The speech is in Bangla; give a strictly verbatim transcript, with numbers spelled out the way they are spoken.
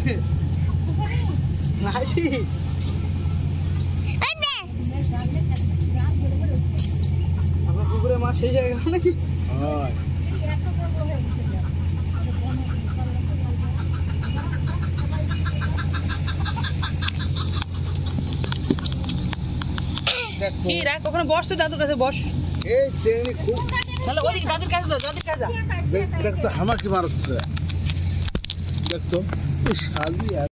নাইছি আমার পুকুরে মাছ শেষ হয়ে গেল নাকি? কখনো বস তো দাদুর কাছে বস। এই চেনি খুব তাহলে ওদিকে দাদুর কাছে যাও, দাদুর কাছে যাও। দেখ তো আমাকে মারছ দেখ তো শালি।